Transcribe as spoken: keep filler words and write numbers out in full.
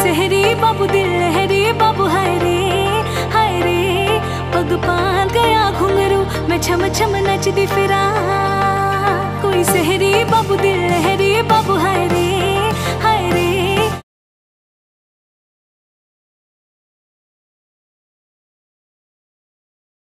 सहरी बाबू दिल लहरी बाबू, हाय रे हाय रे पग पाल गया घुंघरू, मैं छम छम नचदी फिरा। कोई सहरी बाबू दिल लहरी बाबू, हाय